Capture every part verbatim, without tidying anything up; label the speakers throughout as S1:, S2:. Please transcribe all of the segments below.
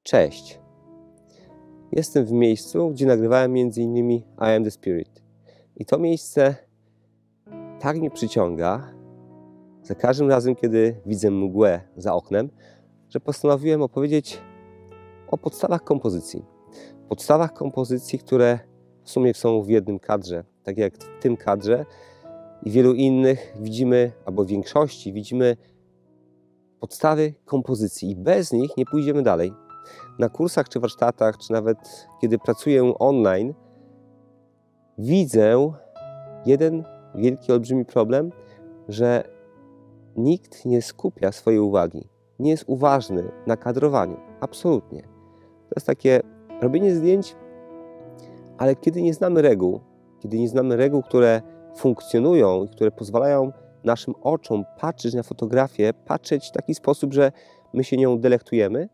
S1: Cześć. Jestem w miejscu, gdzie nagrywałem między innymi I Am The Spirit. I to miejsce tak mnie przyciąga za każdym razem, kiedy widzę mgłę za oknem, że postanowiłem opowiedzieć o podstawach kompozycji. Podstawach kompozycji, które w sumie są w jednym kadrze. Tak jak w tym kadrze i wielu innych widzimy, albo w większości widzimy podstawy kompozycji i bez nich nie pójdziemy dalej. Na kursach czy warsztatach, czy nawet kiedy pracuję online, widzę jeden wielki, olbrzymi problem, że nikt nie skupia swojej uwagi, nie jest uważny na kadrowaniu. Absolutnie. To jest takie robienie zdjęć, ale kiedy nie znamy reguł, kiedy nie znamy reguł, które funkcjonują i które pozwalają naszym oczom patrzeć na fotografię, patrzeć w taki sposób, że my się nią delektujemy,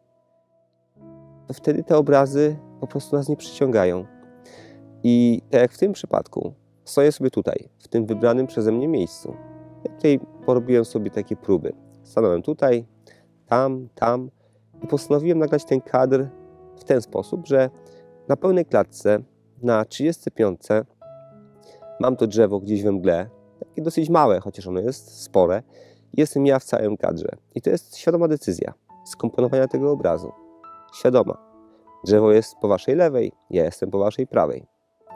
S1: to wtedy te obrazy po prostu nas nie przyciągają. I tak jak w tym przypadku, stoję sobie tutaj, w tym wybranym przeze mnie miejscu. Ja tutaj porobiłem sobie takie próby. Stanąłem tutaj, tam, tam i postanowiłem nagrać ten kadr w ten sposób, że na pełnej klatce, na trzydziestej piątce mam to drzewo gdzieś we mgle, takie dosyć małe, chociaż ono jest spore. Jestem ja w całym kadrze. I to jest świadoma decyzja skomponowania tego obrazu. Świadoma. Drzewo jest po waszej lewej, ja jestem po waszej prawej.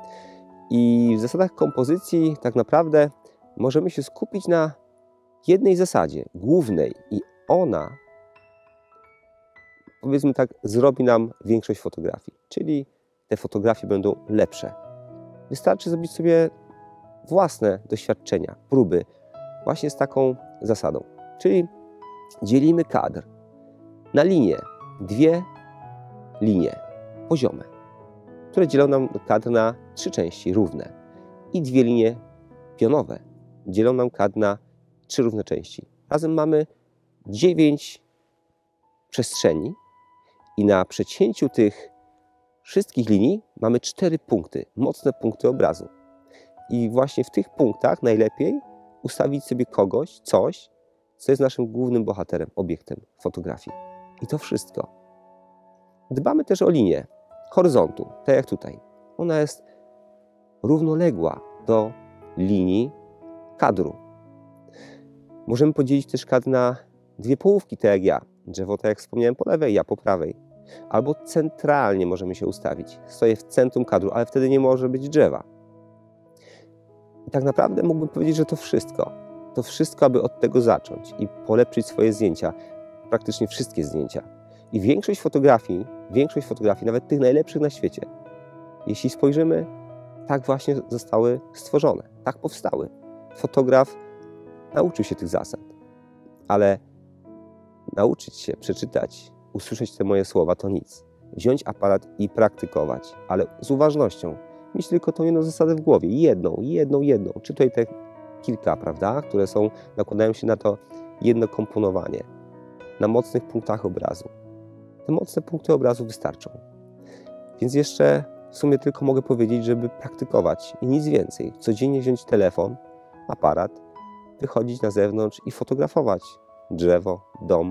S1: I w zasadach kompozycji tak naprawdę możemy się skupić na jednej zasadzie, głównej. I ona, powiedzmy tak, zrobi nam większość fotografii. Czyli te fotografie będą lepsze. Wystarczy zrobić sobie własne doświadczenia, próby właśnie z taką zasadą. Czyli dzielimy kadr na linie, dwie linie poziome, które dzielą nam kadr na trzy części równe i dwie linie pionowe dzielą nam kadr na trzy równe części. Razem mamy dziewięć przestrzeni i na przecięciu tych wszystkich linii mamy cztery punkty, mocne punkty obrazu. I właśnie w tych punktach najlepiej ustawić sobie kogoś, coś, co jest naszym głównym bohaterem, obiektem fotografii. I to wszystko. Dbamy też o linię horyzontu, tak jak tutaj. Ona jest równoległa do linii kadru. Możemy podzielić też kadr na dwie połówki, tak jak ja. Drzewo, tak jak wspomniałem, po lewej, ja po prawej. Albo centralnie możemy się ustawić. Stoję w centrum kadru, ale wtedy nie może być drzewa. I tak naprawdę mógłbym powiedzieć, że to wszystko. To wszystko, aby od tego zacząć i polepszyć swoje zdjęcia. Praktycznie wszystkie zdjęcia. I większość fotografii, większość fotografii, nawet tych najlepszych na świecie, jeśli spojrzymy, tak właśnie zostały stworzone, tak powstały. Fotograf nauczył się tych zasad, ale nauczyć się, przeczytać, usłyszeć te moje słowa to nic. Wziąć aparat i praktykować, ale z uważnością. Mieć tylko tą jedną zasadę w głowie, jedną, jedną, jedną. Czy tutaj te kilka, prawda, które są, nakładają się na to jedno komponowanie, na mocnych punktach obrazu. Te mocne punkty obrazu wystarczą. Więc jeszcze w sumie tylko mogę powiedzieć, żeby praktykować i nic więcej. Codziennie wziąć telefon, aparat, wychodzić na zewnątrz i fotografować drzewo, dom,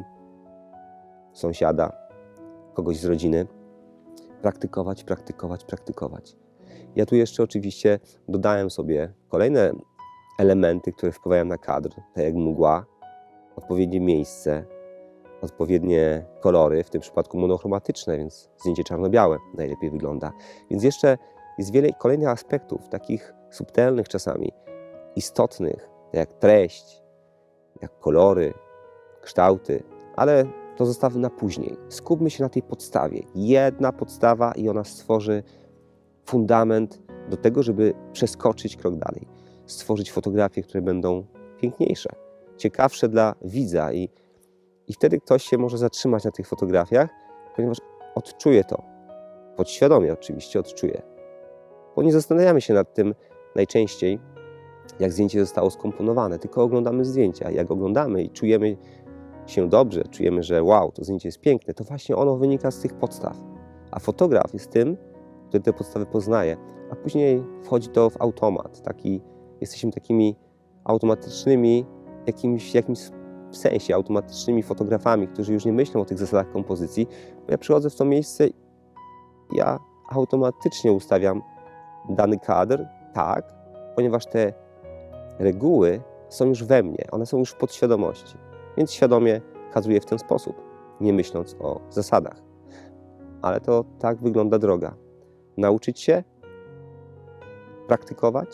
S1: sąsiada, kogoś z rodziny. Praktykować, praktykować, praktykować. Ja tu jeszcze oczywiście dodałem sobie kolejne elementy, które wpływają na kadr, tak jak mgła, odpowiednie miejsce, odpowiednie kolory, w tym przypadku monochromatyczne, więc zdjęcie czarno-białe najlepiej wygląda. Więc jeszcze jest wiele kolejnych aspektów, takich subtelnych czasami, istotnych, jak treść, jak kolory, kształty, ale to zostawmy na później. Skupmy się na tej podstawie. Jedna podstawa i ona stworzy fundament do tego, żeby przeskoczyć krok dalej. Stworzyć fotografie, które będą piękniejsze, ciekawsze dla widza i I wtedy ktoś się może zatrzymać na tych fotografiach, ponieważ odczuje to. Podświadomie oczywiście odczuje. Bo nie zastanawiamy się nad tym najczęściej, jak zdjęcie zostało skomponowane, tylko oglądamy zdjęcia. Jak oglądamy i czujemy się dobrze, czujemy, że wow, to zdjęcie jest piękne, to właśnie ono wynika z tych podstaw. A fotograf jest tym, który te podstawy poznaje, a później wchodzi to w automat. Taki, jesteśmy takimi automatycznymi, jakimś, jakimś w sensie automatycznymi fotografami, którzy już nie myślą o tych zasadach kompozycji, bo ja przychodzę w to miejsce, ja automatycznie ustawiam dany kadr tak, ponieważ te reguły są już we mnie, one są już w podświadomości, więc świadomie kadruję w ten sposób, nie myśląc o zasadach. Ale to tak wygląda droga. Nauczyć się, praktykować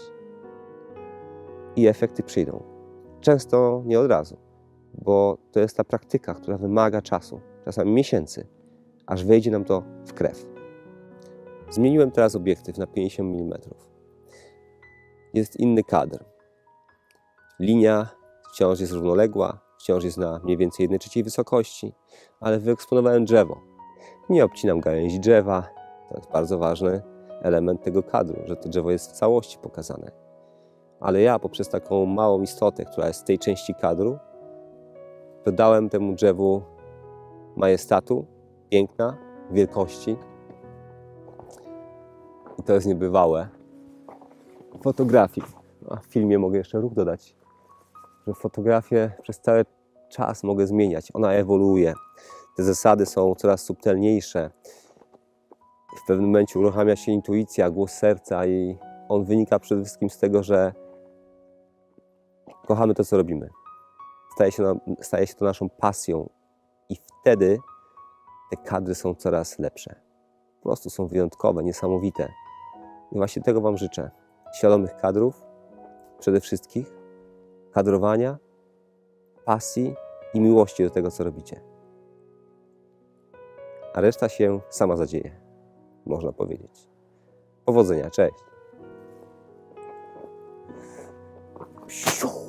S1: i efekty przyjdą. Często nie od razu, bo to jest ta praktyka, która wymaga czasu, czasami miesięcy, aż wejdzie nam to w krew. Zmieniłem teraz obiektyw na pięćdziesiąt milimetrów. Jest inny kadr. Linia wciąż jest równoległa, wciąż jest na mniej więcej jednej trzeciej wysokości, ale wyeksponowałem drzewo. Nie obcinam gałęzi drzewa, to jest bardzo ważny element tego kadru, że to drzewo jest w całości pokazane. Ale ja poprzez taką małą istotę, która jest z tej części kadru, dodałem temu drzewu majestatu, piękna, wielkości. I to jest niebywałe. W fotografii, a w filmie mogę jeszcze ruch dodać, że fotografię przez cały czas mogę zmieniać. Ona ewoluuje. Te zasady są coraz subtelniejsze. W pewnym momencie uruchamia się intuicja, głos serca i on wynika przede wszystkim z tego, że kochamy to, co robimy. Staje się, na, staje się to naszą pasją i wtedy te kadry są coraz lepsze. Po prostu są wyjątkowe, niesamowite. I właśnie tego Wam życzę. Świadomych kadrów, przede wszystkim kadrowania, pasji i miłości do tego, co robicie. A reszta się sama zadzieje, można powiedzieć. Powodzenia, cześć!